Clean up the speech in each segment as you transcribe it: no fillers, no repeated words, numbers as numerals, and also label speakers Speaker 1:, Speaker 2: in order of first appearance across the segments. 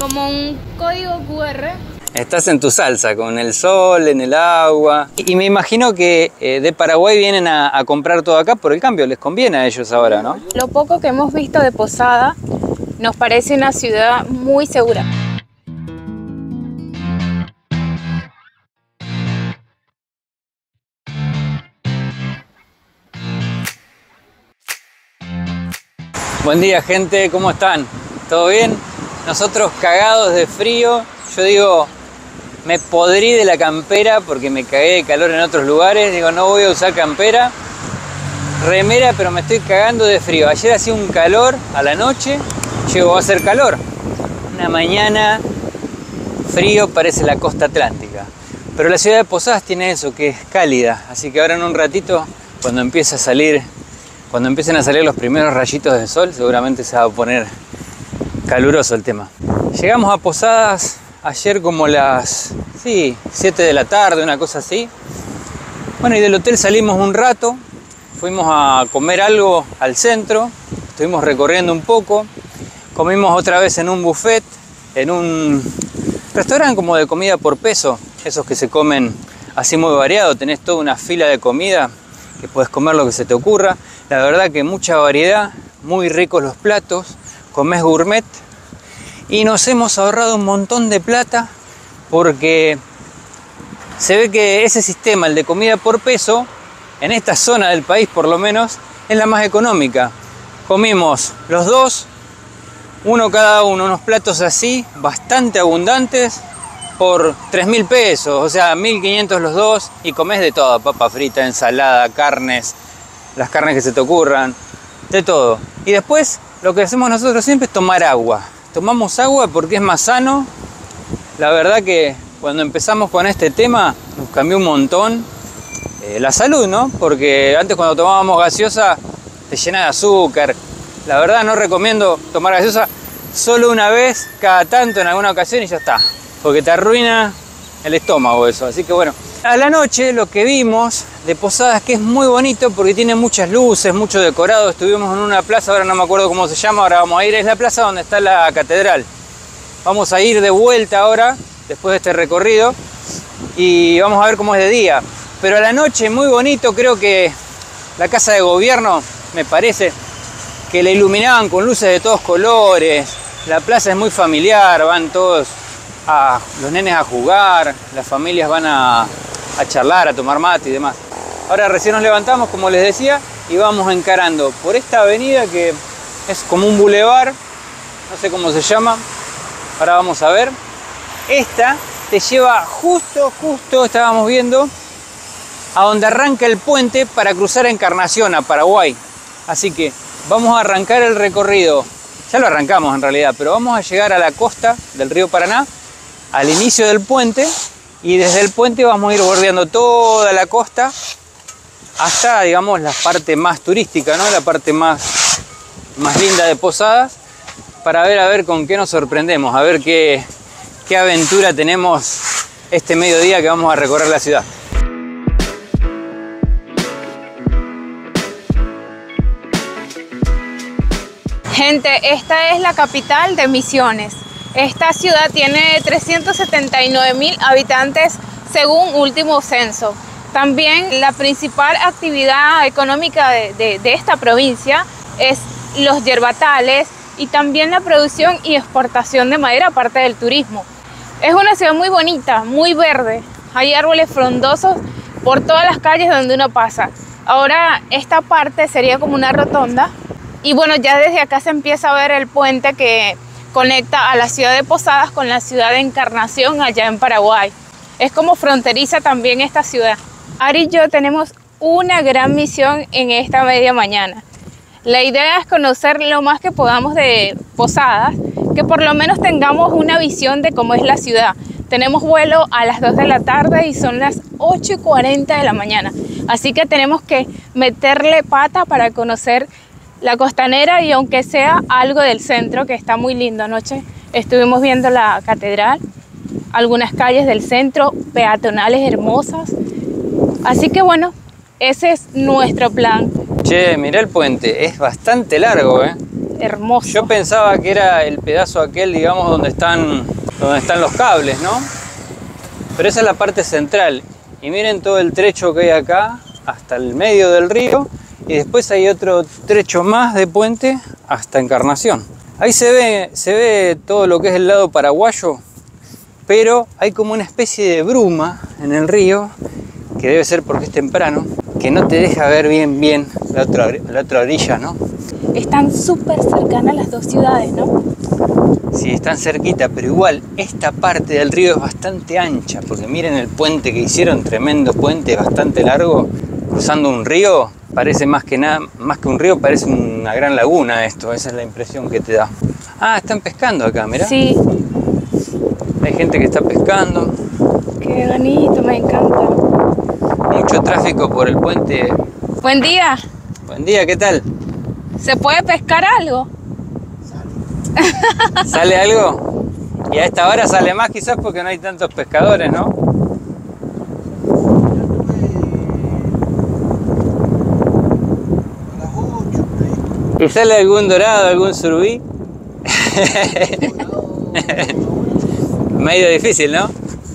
Speaker 1: como un código QR.
Speaker 2: Estás en tu salsa, con el sol, en el agua. Y me imagino que de Paraguay vienen a comprar todo acá por el cambio. Les conviene a ellos ahora, ¿no?
Speaker 1: Lo poco que hemos visto de Posada nos parece una ciudad muy segura.
Speaker 2: Buen día, gente, ¿cómo están? ¿Todo bien? Nosotros cagados de frío. Yo digo, me podrí de la campera porque me cagué de calor en otros lugares. Digo, no voy a usar campera, remera, pero me estoy cagando de frío. Ayer hacía un calor a la noche, llegó a hacer calor. Una mañana frío, parece la costa atlántica. Pero la ciudad de Posadas tiene eso, que es cálida. Así que ahora en un ratito, cuando empiecen a salir los primeros rayitos de sol, seguramente se va a poner caluroso el tema. Llegamos a Posadas ayer como las 7 de la tarde, una cosa así. Bueno, y del hotel salimos un rato, fuimos a comer algo al centro, estuvimos recorriendo un poco, comimos otra vez en un buffet, en un restaurante como de comida por peso, esos que se comen así muy variado, tenés toda una fila de comida que puedes comer lo que se te ocurra. La verdad que mucha variedad, muy ricos los platos, comés gourmet y nos hemos ahorrado un montón de plata porque se ve que ese sistema, el de comida por peso, en esta zona del país por lo menos, es la más económica. Comimos los dos, uno cada uno, unos platos así, bastante abundantes, por 3.000 pesos, o sea, 1.500 los dos, y comés de todo, papa frita, ensalada, carnes, las carnes que se te ocurran, de todo. Y después, lo que hacemos nosotros siempre es tomar agua. Tomamos agua porque es más sano. La verdad que cuando empezamos con este tema, nos cambió un montón la salud, ¿no? Porque antes cuando tomábamos gaseosa, te llena de azúcar. La verdad no recomiendo tomar gaseosa solo una vez, cada tanto, en alguna ocasión, y ya está. Porque te arruina el estómago eso. Así que bueno, a la noche lo que vimos de Posadas, que es muy bonito porque tiene muchas luces, mucho decorado. Estuvimos en una plaza, ahora no me acuerdo cómo se llama, ahora vamos a ir. Es la plaza donde está la catedral. Vamos a ir de vuelta ahora, después de este recorrido, y vamos a ver cómo es de día. Pero a la noche muy bonito, creo que la casa de gobierno, me parece, que la iluminaban con luces de todos colores. La plaza es muy familiar, van todos los nenes a jugar, las familias van a charlar, a tomar mate y demás. Ahora recién nos levantamos, como les decía, y vamos encarando por esta avenida que es como un bulevar, no sé cómo se llama, ahora vamos a ver. Esta te lleva justo, estábamos viendo, a donde arranca el puente para cruzar a Encarnación, a Paraguay. Así que vamos a arrancar el recorrido, ya lo arrancamos en realidad, pero vamos a llegar a la costa del río Paraná, al inicio del puente, y desde el puente vamos a ir bordeando toda la costa hasta, digamos, la parte más turística, ¿no? La parte más linda de Posadas, para ver a ver con qué nos sorprendemos, a ver qué aventura tenemos este mediodía que vamos a recorrer la ciudad.
Speaker 1: Gente, esta es la capital de Misiones. Esta ciudad tiene 379.000 habitantes según último censo. También la principal actividad económica de esta provincia es los yerbatales y también la producción y exportación de madera, aparte del turismo. Es una ciudad muy bonita, muy verde. Hay árboles frondosos por todas las calles donde uno pasa. Ahora esta parte sería como una rotonda. Y bueno, ya desde acá se empieza a ver el puente que conecta a la ciudad de Posadas con la ciudad de Encarnación allá en Paraguay. Es como fronteriza también esta ciudad. Ari y yo tenemos una gran misión en esta media mañana. La idea es conocer lo más que podamos de Posadas, que por lo menos tengamos una visión de cómo es la ciudad. Tenemos vuelo a las 2 de la tarde y son las 8:40 de la mañana. Así que tenemos que meterle pata para conocer la costanera y aunque sea algo del centro, que está muy lindo. Anoche estuvimos viendo la catedral, algunas calles del centro peatonales hermosas. Así que bueno, ese es nuestro plan.
Speaker 2: Che, mirá el puente, es bastante largo, ¿eh?
Speaker 1: hermoso.
Speaker 2: Yo pensaba que era el pedazo aquel, digamos, donde están los cables, ¿no? Pero esa es la parte central. Y miren todo el trecho que hay acá, hasta el medio del río. Y después hay otro trecho más de puente hasta Encarnación. Ahí se ve todo lo que es el lado paraguayo, pero hay como una especie de bruma en el río, que debe ser porque es temprano, que no te deja ver bien la otra orilla, ¿no?
Speaker 1: Están súper cercanas las dos ciudades, ¿no?
Speaker 2: Sí, están cerquita, pero igual esta parte del río es bastante ancha, porque miren el puente que hicieron, tremendo puente, bastante largo, cruzando un río. Parece más que un río, parece una gran laguna esto, esa es la impresión que te da. Ah, están pescando acá, mirá.
Speaker 1: Sí.
Speaker 2: Hay gente que está pescando.
Speaker 1: Qué bonito, me encanta.
Speaker 2: Mucho tráfico por el puente.
Speaker 1: Buen día.
Speaker 2: Buen día, ¿qué tal?
Speaker 1: ¿Se puede pescar algo?
Speaker 2: ¿Sale algo? Y a esta hora sale más quizás porque no hay tantos pescadores, ¿no? ¿Y sale algún dorado, algún surubí? Medio difícil, ¿no?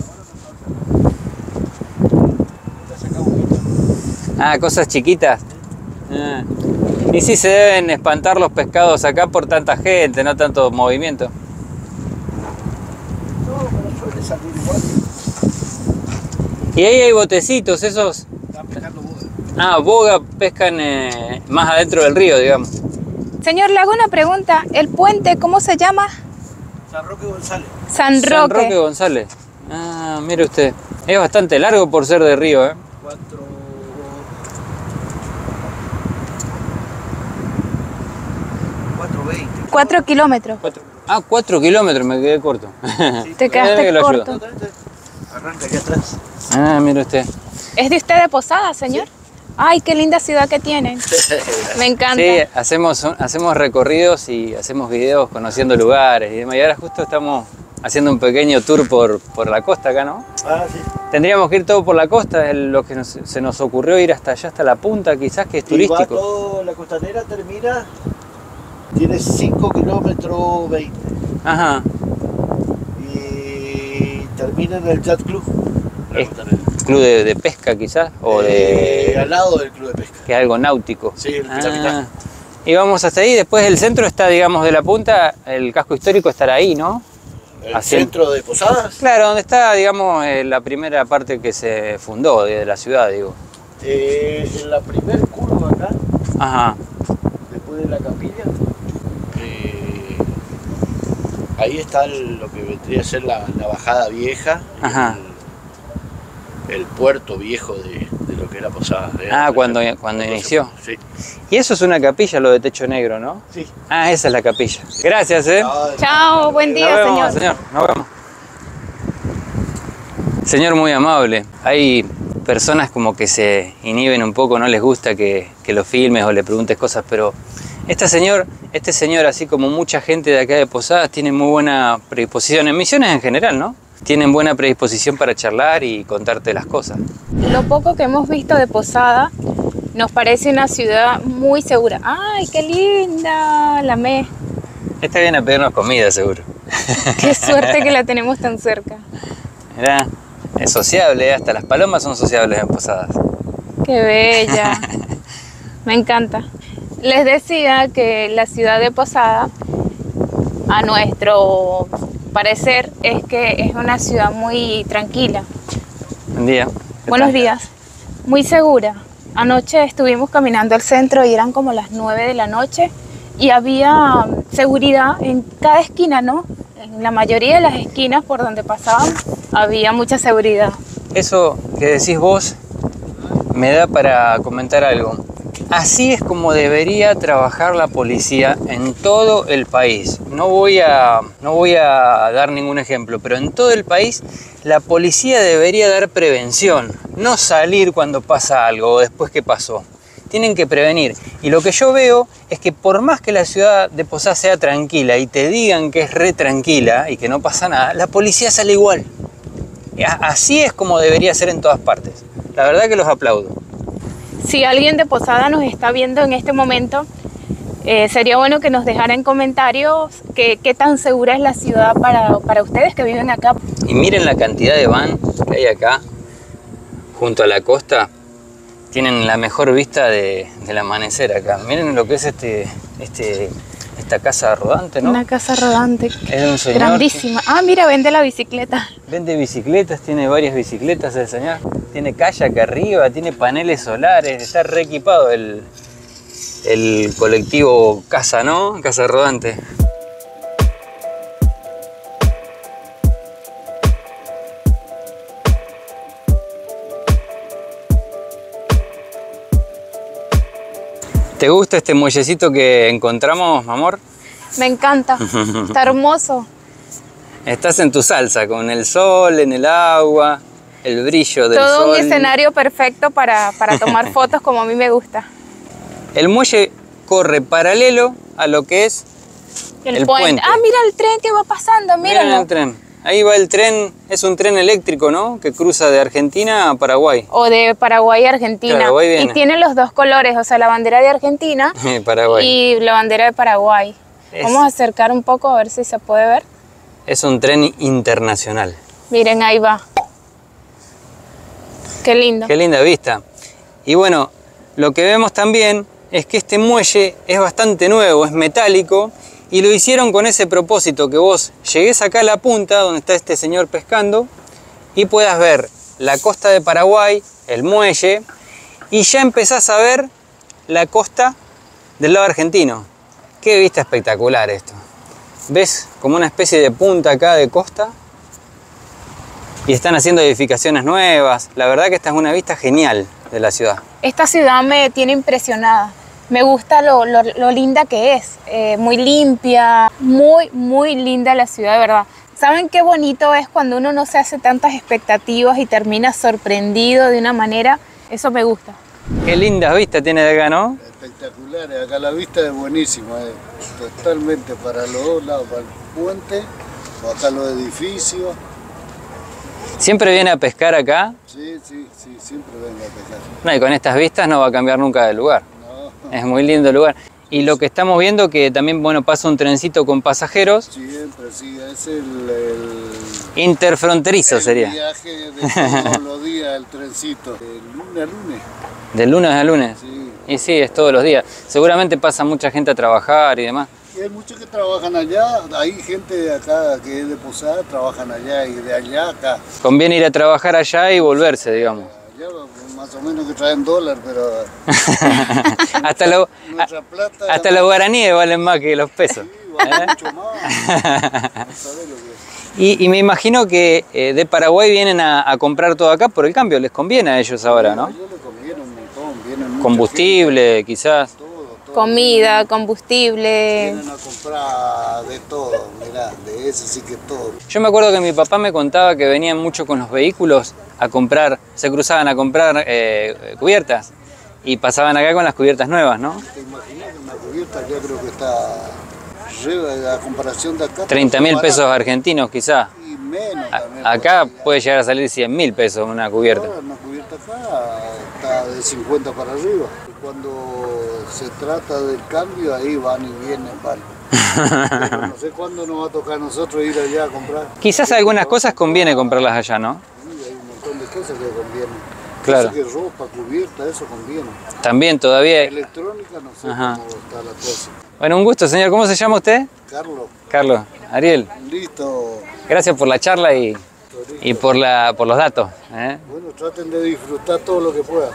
Speaker 2: Ah, cosas chiquitas. Ah. Y sí se deben espantar los pescados acá por tanta gente, no tanto movimiento.
Speaker 3: No, pero suele salir igual.
Speaker 2: Y ahí hay botecitos, esos.
Speaker 3: Están pescando boga.
Speaker 2: Ah, boga pescan más adentro del río, digamos.
Speaker 1: Señor, le hago una pregunta. ¿El puente cómo se llama?
Speaker 3: San Roque González.
Speaker 1: San Roque.
Speaker 2: San Roque González. Ah, mire usted. Es bastante largo por ser de río, ¿eh?
Speaker 3: 4:20.
Speaker 1: 4 kilómetros.
Speaker 2: 4 kilómetros, me quedé corto.
Speaker 3: Sí,
Speaker 1: Te quedaste
Speaker 2: que lo ayudo.
Speaker 1: corto.
Speaker 3: arranca aquí atrás.
Speaker 2: Ah, mire usted.
Speaker 1: ¿Es de usted de Posada, señor? Sí. Ay, qué linda ciudad que tienen. Me encanta.
Speaker 2: Sí, hacemos recorridos y hacemos videos conociendo lugares y demás. Y ahora justo estamos haciendo un pequeño tour por la costa acá, ¿no?
Speaker 3: Ah, sí.
Speaker 2: Tendríamos que ir todo por la costa, es lo que se nos ocurrió ir hasta allá, hasta la punta, quizás, que es turístico.
Speaker 3: Y va todo, la costanera termina, tiene 5 kilómetros 20.
Speaker 2: Ajá.
Speaker 3: Y termina en el Yacht Club. La costanera.
Speaker 2: ¿Club de pesca quizás? O
Speaker 3: al lado del club de pesca.
Speaker 2: Que es algo náutico.
Speaker 3: Sí, el capitán.
Speaker 2: Y vamos hasta ahí, después el centro está, digamos, de la punta, el casco histórico estará ahí, ¿no?
Speaker 3: ¿El centro de Posadas?
Speaker 2: Claro, donde está, digamos, la primera parte que se fundó de la ciudad, digo.
Speaker 3: En la primer curva acá,
Speaker 2: Ajá.
Speaker 3: después de la capilla, ahí está lo que vendría a ser la bajada vieja.
Speaker 2: Ajá.
Speaker 3: El puerto viejo de lo que era Posadas.
Speaker 2: Cuando inició.
Speaker 3: Sí.
Speaker 2: Y eso es una capilla, lo de techo negro, ¿no?
Speaker 3: Sí.
Speaker 2: Ah, esa es la capilla. Gracias, ¿eh?
Speaker 1: Chao, buen día,
Speaker 2: Nos vemos,
Speaker 1: señor.
Speaker 2: Nos vemos. Señor muy amable. Hay personas como que se inhiben un poco, no les gusta que lo filmes o le preguntes cosas, pero este señor, así como mucha gente de acá de Posadas, tiene muy buena predisposición, en Misiones en general, ¿no? Tienen buena predisposición para charlar y contarte las cosas.
Speaker 1: Lo poco que hemos visto de Posada nos parece una ciudad muy segura. ¡Ay, qué linda! La amé.
Speaker 2: Esta viene a pedirnos comida, seguro.
Speaker 1: Qué suerte que la tenemos tan cerca.
Speaker 2: Mirá, es sociable, hasta las palomas son sociables en Posadas.
Speaker 1: ¡Qué bella! Me encanta. Les decía que la ciudad de Posada, a nuestro parecer, es que es una ciudad muy tranquila.
Speaker 2: Buen día.
Speaker 1: Buenos días. Muy segura. Anoche estuvimos caminando al centro y eran como las 9 de la noche y había seguridad en cada esquina, ¿no? En la mayoría de las esquinas por donde pasábamos había mucha seguridad.
Speaker 2: Eso que decís vos me da para comentar algo. Así es como debería trabajar la policía en todo el país. No voy a dar ningún ejemplo, pero en todo el país la policía debería dar prevención, no salir cuando pasa algo o después que pasó. Tienen que prevenir. Y lo que yo veo es que por más que la ciudad de Posadas sea tranquila y te digan que es re tranquila y que no pasa nada, la policía sale igual. Así es como debería ser en todas partes. La verdad que los aplaudo.
Speaker 1: Si alguien de Posada nos está viendo en este momento, Sería bueno que nos dejara en comentarios qué tan segura es la ciudad para ustedes que viven acá.
Speaker 2: Y miren la cantidad de van que hay acá, junto a la costa. Tienen la mejor vista del amanecer acá. Miren lo que es esta casa rodante, ¿no?
Speaker 1: Una casa rodante.
Speaker 2: Es de un señor
Speaker 1: grandísima. Ah, mira, vende la bicicleta.
Speaker 2: Vende bicicletas, tiene varias bicicletas el señor. Tiene calle acá arriba, tiene paneles solares, está re equipado el colectivo Casa, ¿no? Casa rodante. ¿Te gusta este muellecito que encontramos, amor?
Speaker 1: Me encanta, está hermoso.
Speaker 2: Estás en tu salsa, con el sol, en el agua, el brillo del sol.
Speaker 1: Todo un escenario perfecto para tomar fotos como a mí me gusta.
Speaker 2: El muelle corre paralelo a lo que es el puente.
Speaker 1: Ah, mira el tren que va pasando, míralo.
Speaker 2: Miren el tren. Ahí va el tren, es un tren eléctrico, ¿no? Que cruza de Argentina a Paraguay.
Speaker 1: O de Paraguay a Argentina.
Speaker 2: Paraguay viene.
Speaker 1: Y tiene los dos colores, o sea, la bandera de Argentina
Speaker 2: Paraguay.
Speaker 1: y la bandera de Paraguay. Vamos a acercar un poco a ver si se puede ver.
Speaker 2: Es un tren internacional.
Speaker 1: Miren, ahí va. Qué lindo.
Speaker 2: Qué linda vista. Y bueno, lo que vemos también es que este muelle es bastante nuevo, es metálico. Y lo hicieron con ese propósito, que vos llegues acá a la punta donde está este señor pescando y puedas ver la costa de Paraguay, el muelle, y ya empezás a ver la costa del lado argentino. Qué vista espectacular esto. ¿Ves como una especie de punta acá de costa? Y están haciendo edificaciones nuevas. La verdad que esta es una vista genial de la ciudad.
Speaker 1: Esta ciudad me tiene impresionada. Me gusta lo linda que es, muy limpia, muy linda la ciudad, de verdad. ¿Saben qué bonito es cuando uno no se hace tantas expectativas y termina sorprendido de una manera? Eso me gusta.
Speaker 2: Qué lindas vistas tiene de acá, ¿no?
Speaker 3: Espectacular, acá la vista es buenísima, totalmente para los dos lados, para el puente, o acá los edificios.
Speaker 2: ¿Siempre viene a pescar acá?
Speaker 3: Sí, siempre vengo a pescar.
Speaker 2: No, y con estas vistas no va a cambiar nunca de lugar.
Speaker 3: No.
Speaker 2: Es muy lindo el lugar. Y lo que estamos viendo que también, bueno, pasa un trencito con pasajeros.
Speaker 3: Siempre, sí, es el
Speaker 2: interfronterizo sería.
Speaker 3: El viaje de todos los días, el trencito, de lunes a lunes.
Speaker 2: ¿De lunes a lunes?
Speaker 3: Sí.
Speaker 2: Y sí, es todos los días. Seguramente pasa mucha gente a trabajar y demás.
Speaker 3: Y hay muchos que trabajan allá, hay gente de acá que es de Posada, trabajan allá y de allá acá.
Speaker 2: Conviene ir a trabajar allá y volverse, digamos.
Speaker 3: Allá más o menos que traen dólar, pero
Speaker 2: hasta
Speaker 3: plata,
Speaker 2: los guaraníes valen más que los pesos.
Speaker 3: Sí, vale mucho más. No sabés lo que es.
Speaker 2: Y me imagino que de Paraguay vienen a comprar todo acá por el cambio, les conviene a ellos ahora, ¿no?
Speaker 3: A ellos les conviene un montón, vienen mucha
Speaker 2: Combustible,
Speaker 3: gente,
Speaker 2: quizás.
Speaker 3: todo,
Speaker 1: Comida, combustible.
Speaker 3: vienen a comprar de todo, mirá, de eso sí que todo.
Speaker 2: Yo me acuerdo que mi papá me contaba que venían mucho con los vehículos a comprar, se cruzaban a comprar cubiertas y pasaban acá con las cubiertas nuevas, ¿no?
Speaker 3: ¿Te imaginas que una cubierta ya creo que está, a comparación de acá?
Speaker 2: 30.000 pesos argentinos quizás.
Speaker 3: Y menos también.
Speaker 2: Acá puede llegar a salir 100.000 pesos una cubierta.
Speaker 3: Ahora una cubierta acá está de 50 para arriba. Y cuando se trata del cambio, ahí van y vienen, van. Pero no sé cuándo nos va a tocar a nosotros ir allá a comprar.
Speaker 2: Quizás algunas cosas conviene comprarlas allá, ¿no?
Speaker 3: Sí, hay un montón de cosas que convienen.
Speaker 2: Claro.
Speaker 3: Así que ropa, cubierta, eso conviene.
Speaker 2: También todavía.
Speaker 3: Electrónica, no sé
Speaker 2: Ajá.
Speaker 3: cómo está la cosa.
Speaker 2: Bueno, un gusto, señor. ¿Cómo se llama usted?
Speaker 3: Carlos,
Speaker 2: Carlos. Ariel.
Speaker 3: listo.
Speaker 2: Gracias por la charla y por los datos.
Speaker 3: Bueno, traten de disfrutar todo lo que puedan.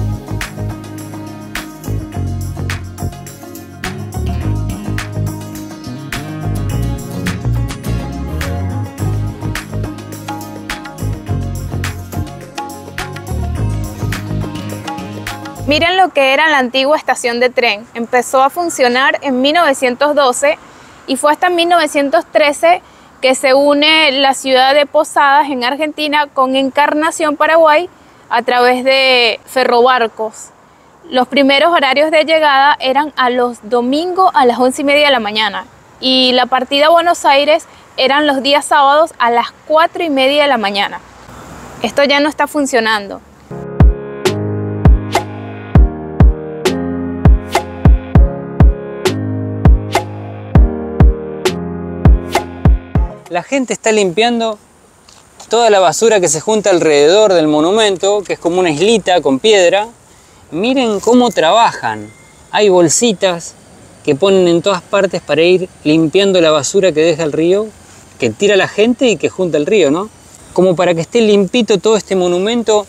Speaker 1: Miren lo que era la antigua estación de tren. Empezó a funcionar en 1912 y fue hasta 1913 que se une la ciudad de Posadas en Argentina con Encarnación, Paraguay, a través de ferrobarcos. Los primeros horarios de llegada eran a los domingos a las 11:30 de la mañana y la partida a Buenos Aires eran los días sábados a las 4:30 de la mañana. Esto ya no está funcionando.
Speaker 2: la gente está limpiando toda la basura que se junta alrededor del monumento, que es como una islita con piedra. Miren cómo trabajan. Hay bolsitas que ponen en todas partes para ir limpiando la basura que deja el río, que tira la gente y que junta el río, ¿no? Como para que esté limpito todo este monumento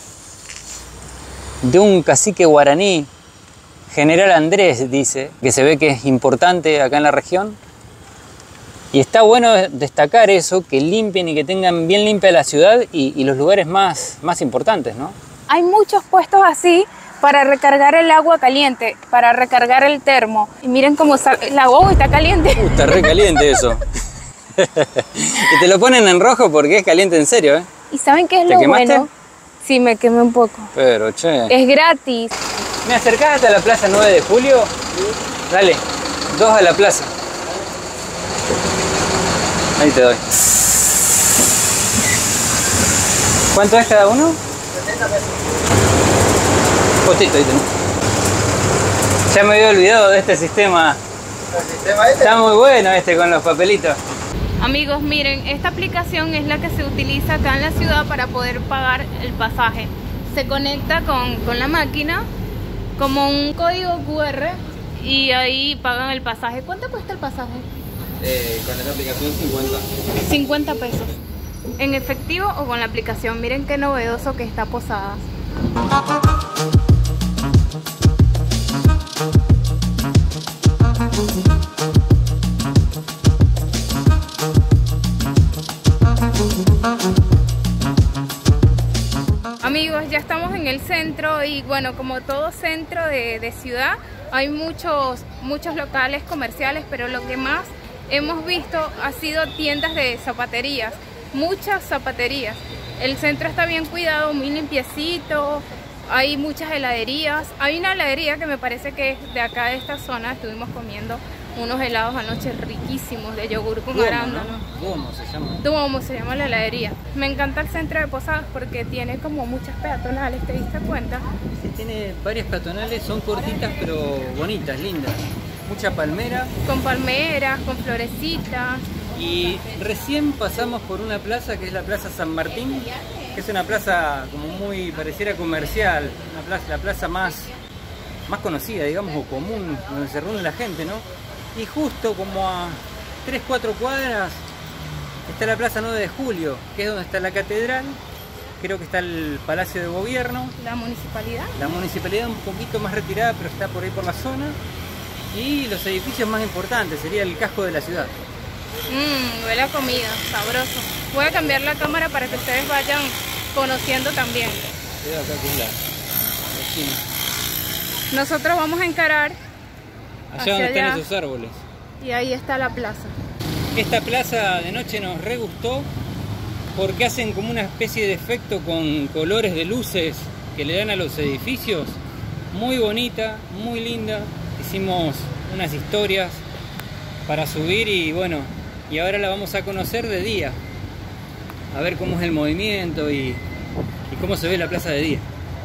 Speaker 2: de un cacique guaraní, General Andrés, dice, que se ve que es importante acá en la región. Y está bueno destacar eso, que limpien y que tengan bien limpia la ciudad y los lugares más importantes, ¿no?
Speaker 1: Hay muchos puestos así para recargar el agua caliente, para recargar el termo. Y miren cómo el agua está caliente.
Speaker 2: Está re caliente eso. Y te lo ponen en rojo porque es caliente en serio, ¿eh?
Speaker 1: ¿Y saben qué es lo bueno? Sí, me quemé un poco.
Speaker 2: Pero, che.
Speaker 1: Es gratis.
Speaker 2: ¿Me acercás hasta la plaza 9 de julio? Sí. Dale, 2 a la plaza. Ahí te doy. ¿Cuánto es cada uno?
Speaker 3: 70 pesos.
Speaker 2: Postito, ahí tenés. Ya me había olvidado de este sistema.
Speaker 3: ¿El sistema este?
Speaker 2: Está muy bueno este con los papelitos.
Speaker 1: Amigos, miren, esta aplicación es la que se utiliza acá en la ciudad para poder pagar el pasaje. Se conecta con la máquina como un código QR y ahí pagan el pasaje. ¿Cuánto cuesta el pasaje?
Speaker 2: Con esta aplicación 50.
Speaker 1: 50 pesos. ¿En efectivo o con la aplicación? Miren qué novedoso que está Posadas. Amigos, ya estamos en el centro y bueno, como todo centro de ciudad, hay muchos locales comerciales, pero lo que más hemos visto ha sido tiendas de zapaterías, muchas zapaterías. El centro está bien cuidado, muy limpiecito, hay muchas heladerías. Hay una heladería que me parece que es de acá de esta zona, estuvimos comiendo unos helados anoche riquísimos de yogur con arándano.
Speaker 2: Duomo se llama.
Speaker 1: Duomo se llama la heladería. Me encanta el centro de Posadas porque tiene como muchas peatonales, ¿te diste cuenta?
Speaker 2: Sí, tiene varias peatonales, son cortitas pero bonitas, lindas. Mucha palmera.
Speaker 1: Con palmeras, con florecitas.
Speaker 2: Y recién pasamos por una plaza que es la Plaza San Martín, que es una plaza como muy pareciera comercial, la plaza más conocida, digamos, o común, donde se reúne la gente, ¿no? Y justo como a 3-4 cuadras está la Plaza 9 de Julio, que es donde está la catedral, creo que está el Palacio de Gobierno.
Speaker 1: ¿La municipalidad?
Speaker 2: La municipalidad un poquito más retirada, pero está por ahí por la zona. Y los edificios más importantes, sería el casco de la ciudad.
Speaker 1: Huele a comida, sabroso. Voy a cambiar la cámara para que ustedes vayan conociendo también.
Speaker 2: Cuidado acá con la esquina.
Speaker 1: Nosotros vamos a encarar
Speaker 2: allá donde están esos árboles.
Speaker 1: Y ahí está la plaza.
Speaker 2: Esta plaza de noche nos re gustó porque hacen como una especie de efecto con colores de luces que le dan a los edificios. Muy bonita, muy linda. Hicimos unas historias para subir y bueno, y ahora la vamos a conocer de día. A ver cómo es el movimiento y cómo se ve la plaza de día.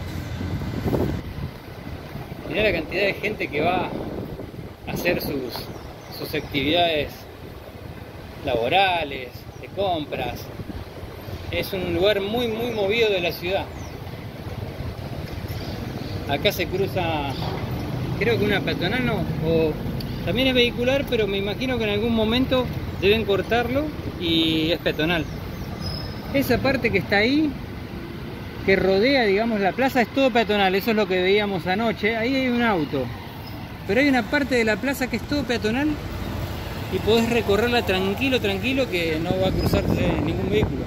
Speaker 2: Mirá la cantidad de gente que va a hacer sus actividades laborales, de compras. Es un lugar muy movido de la ciudad. Acá se cruza, creo que una peatonal, ¿no? O también es vehicular, pero me imagino que en algún momento deben cortarlo y es peatonal. Esa parte que está ahí, que rodea, digamos, la plaza, es todo peatonal. Eso es lo que veíamos anoche. Ahí hay un auto, pero hay una parte de la plaza que es todo peatonal y podés recorrerla tranquilo, que no va a cruzarse ningún vehículo.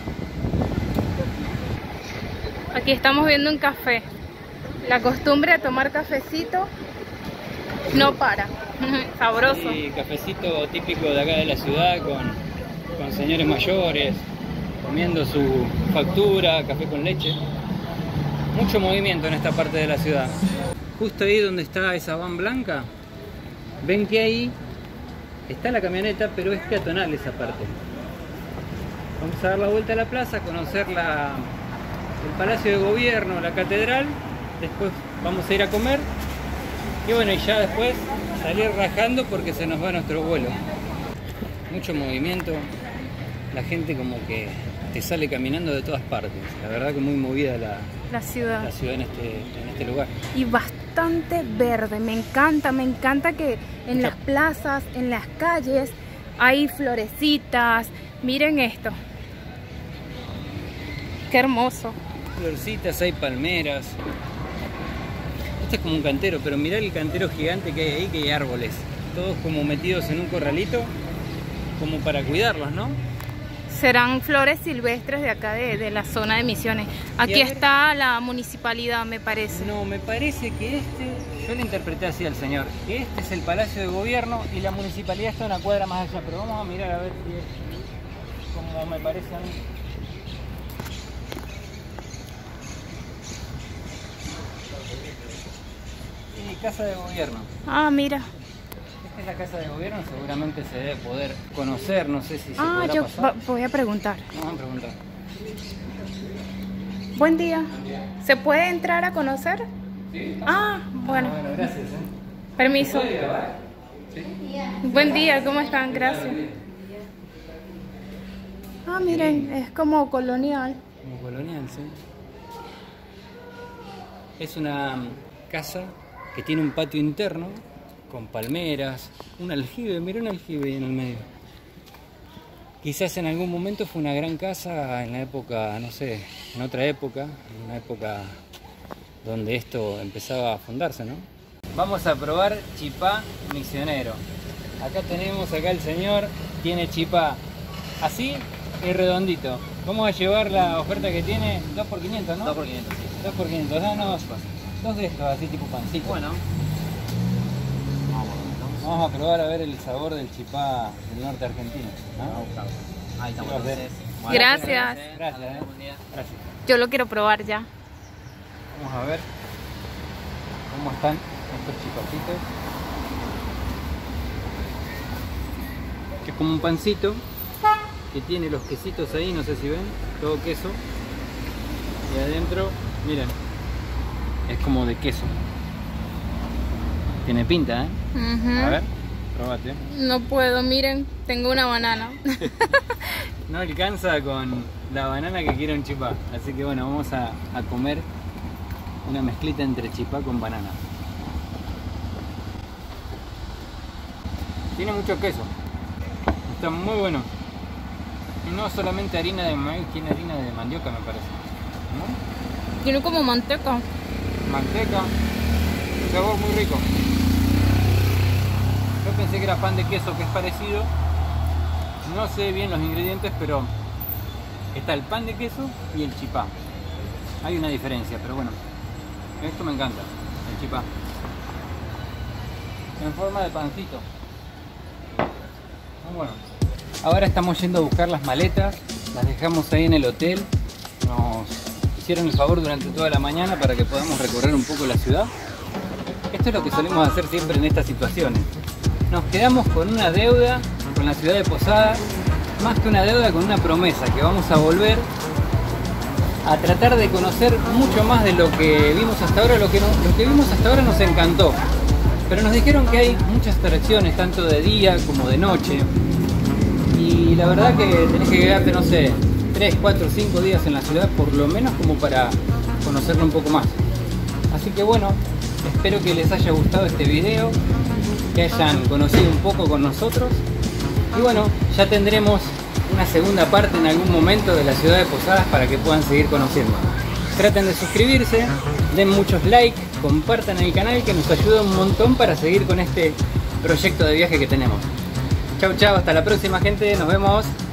Speaker 1: Aquí estamos viendo un café. La costumbre de tomar cafecito no para. Sabroso.
Speaker 2: Sí, cafecito típico de acá de la ciudad con señores mayores comiendo su factura, café con leche. Mucho movimiento en esta parte de la ciudad. Justo ahí donde está esa van blanca, ven que ahí está la camioneta, pero es peatonal esa parte. Vamos a dar la vuelta a la plaza, conocer el Palacio de Gobierno, la catedral. Después vamos a ir a comer y bueno, y ya después salir rajando porque se nos va nuestro vuelo. Mucho movimiento, la gente como que te sale caminando de todas partes. La verdad que muy movida
Speaker 1: La ciudad.
Speaker 2: la ciudad en este lugar.
Speaker 1: Y bastante verde, me encanta que en las plazas, en las calles, hay florecitas. Miren esto. Qué hermoso.
Speaker 2: Florcitas, hay palmeras. Este es como un cantero, pero mirá el cantero gigante que hay ahí, que hay árboles. Todos como metidos en un corralito, como para cuidarlos, ¿no?
Speaker 1: Serán flores silvestres de acá de la zona de Misiones. Aquí está la municipalidad, me parece.
Speaker 2: No, me parece que yo le interpreté así al señor, que este es el Palacio de Gobierno y la municipalidad está una cuadra más allá, pero vamos a mirar a ver si es como me parece a mí. Sí, Casa de Gobierno.
Speaker 1: Ah, mira.
Speaker 2: Esta es la Casa de Gobierno, seguramente se debe poder conocer, no sé si se podrá
Speaker 1: yo
Speaker 2: pasar.
Speaker 1: voy a preguntar.
Speaker 2: Vamos a preguntar.
Speaker 1: Buen día. ¿Se puede entrar a conocer?
Speaker 2: Sí.
Speaker 1: Ah, bueno.
Speaker 2: Bueno, gracias.
Speaker 1: Permiso.
Speaker 2: ¿Puede grabar? Sí.
Speaker 1: Buen día, ¿cómo están? Gracias. Ah, miren, es como colonial.
Speaker 2: Como colonial, sí. Es una casa que tiene un patio interno con palmeras, un aljibe, mira un aljibe ahí en el medio. Quizás en algún momento fue una gran casa en la época, no sé, en otra época, en una época donde esto empezaba a fundarse, ¿no? Vamos a probar chipá misionero. Acá tenemos, el señor tiene chipá así y redondito. Vamos a llevar la oferta que tiene 2 por 500, ¿no?
Speaker 4: 2 por 500, sí.
Speaker 2: 2 por 500, danos 2 de estos, así tipo pancito.
Speaker 4: Bueno.
Speaker 2: Vamos a probar a ver el sabor del chipá del norte argentino.
Speaker 4: Ahí estamos
Speaker 2: Sí,
Speaker 4: entonces. Bueno,
Speaker 1: Gracias.
Speaker 2: Gracias,
Speaker 4: Buen día.
Speaker 2: Gracias.
Speaker 1: Yo lo quiero probar ya.
Speaker 2: Vamos a ver cómo están estos chipacitos. Que es como un pancito que tiene los quesitos ahí, no sé si ven, todo queso. Y adentro, miren, es como de queso. Tiene pinta, ¿eh? A ver, probate.
Speaker 1: No puedo, miren, tengo una banana.
Speaker 2: No alcanza con la banana que quiere un chipá. Así que bueno, vamos a comer una mezclita entre chipá con banana. Tiene mucho queso. Está muy bueno. Y no solamente harina de maíz, tiene harina de mandioca, me parece. ¿No?
Speaker 1: Tiene como manteca.
Speaker 2: Manteca. Un sabor muy rico. Yo pensé que era pan de queso, que es parecido. No sé bien los ingredientes, pero está el pan de queso y el chipá. Hay una diferencia, pero bueno, esto me encanta, el chipá. En forma de pancito. Muy bueno. Ahora estamos yendo a buscar las maletas, las dejamos ahí en el hotel. Nos hicieron el favor durante toda la mañana para que podamos recorrer un poco la ciudad. Esto es lo que solemos hacer siempre en estas situaciones. Nos quedamos con una deuda con la ciudad de Posadas, más que una deuda, con una promesa, que vamos a volver a tratar de conocer mucho más de lo que vimos hasta ahora. Lo que vimos hasta ahora nos encantó, pero nos dijeron que hay muchas atracciones, tanto de día como de noche, y la verdad que tenés que quedarte, no sé, 3, 4, 5 días en la ciudad por lo menos, como para conocerlo un poco más. Así que bueno, espero que les haya gustado este video, que hayan conocido un poco con nosotros, y bueno, ya tendremos una segunda parte en algún momento de la ciudad de Posadas para que puedan seguir conociendo. Traten de suscribirse, den muchos likes, compartan el canal, que nos ayuda un montón para seguir con este proyecto de viaje que tenemos. Chau chau, hasta la próxima gente, nos vemos.